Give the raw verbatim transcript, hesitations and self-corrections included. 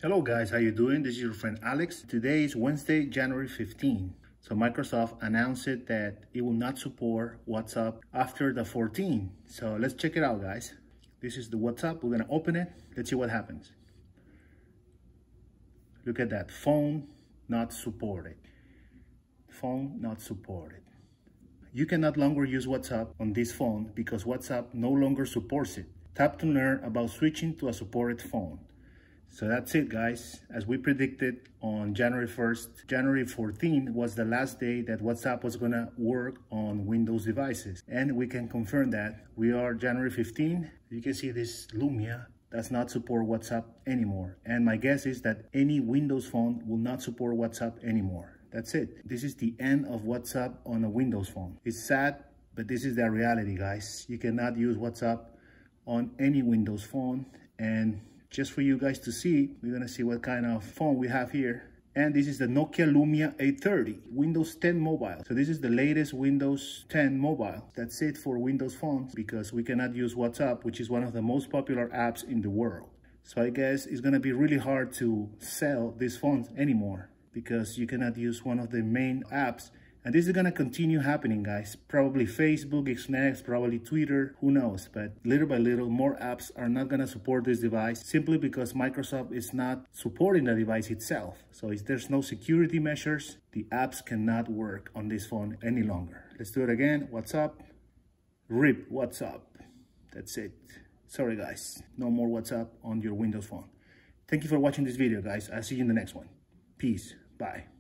Hello guys, how you doing? This is your friend Alex. Today is Wednesday, January fifteenth. So Microsoft announced it that it will not support WhatsApp after the fourteenth. So let's check it out, guys. This is the WhatsApp. We're gonna open it. Let's see what happens. Look at that, phone not supported. Phone not supported. You can no longer use WhatsApp on this phone because WhatsApp no longer supports it. Tap to learn about switching to a supported phone. So that's it, guys. As we predicted on January first, January fourteenth was the last day that WhatsApp was gonna work on Windows devices. And we can confirm that. We are January fifteenth. You can see this Lumia does not support WhatsApp anymore. And my guess is that any Windows phone will not support WhatsApp anymore. That's it. This is the end of WhatsApp on a Windows phone. It's sad, but this is the reality, guys. You cannot use WhatsApp on any Windows phone. And just for you guys to see, we're gonna see what kind of phone we have here. And this is the Nokia Lumia eight thirty, Windows ten mobile. So this is the latest Windows ten mobile. That's it for Windows phones because we cannot use WhatsApp, which is one of the most popular apps in the world. So I guess it's gonna be really hard to sell these phones anymore because you cannot use one of the main apps. And this is gonna continue happening, guys. Probably Facebook is next, probably Twitter, who knows? But little by little, more apps are not gonna support this device simply because Microsoft is not supporting the device itself. So if there's no security measures, the apps cannot work on this phone any longer. Let's do it again. WhatsApp, rip WhatsApp. That's it. Sorry, guys. No more WhatsApp on your Windows phone. Thank you for watching this video, guys. I'll see you in the next one. Peace. Bye.